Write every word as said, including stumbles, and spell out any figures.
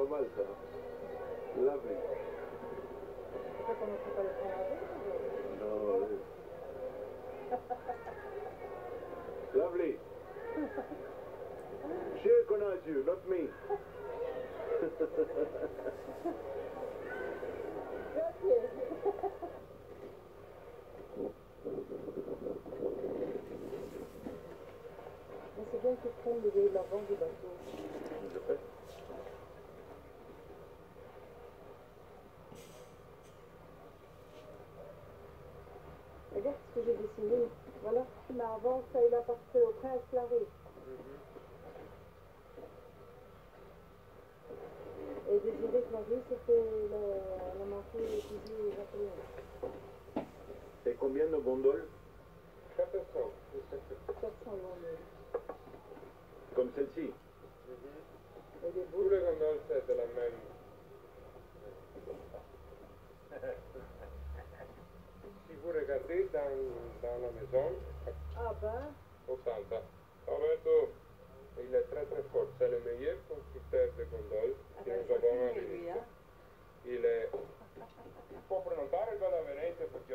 pas mal ça. Lovely. Pourquoi on ne peut pas le prendre avec? Non, oui. Lovely. She recognizes you, not me. Mais c'est bien qu'ils prennent les l'avant du bateau. Je fais. Regarde ce que j'ai dessiné. Voilà. Mais avant, ça, il appartenait au prince Larry. Mm-hmm. Et Désiré Clary, c'était la montée étudiée aux Napoléons. Et combien de gondoles? quatre cents. quatre cents gondoles. Comme celle-ci. Mm-hmm. Et les Tous boules. les gondoles, c'est de la même. Si vous regardez dans, dans la maison, Ah ben, au centre, Roberto, il est très très fort. C'est le meilleur constructeur de gondoles ah que ben, nous ça avons à c'est lui, Venise. hein. Il est... Il può prenotare e vado a Venezia perché